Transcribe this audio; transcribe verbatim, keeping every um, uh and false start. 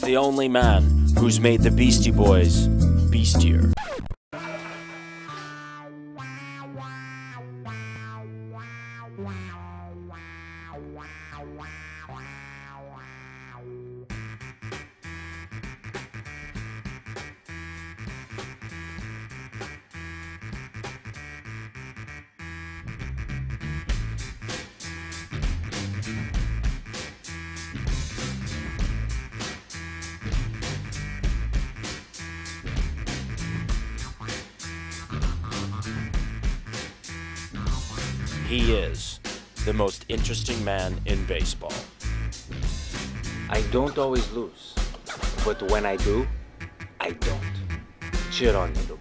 the only man who's made the Beastie Boys beastier. He is the most interesting man in baseball. I don't always lose, but when I do, I don't. Cheer on me, though.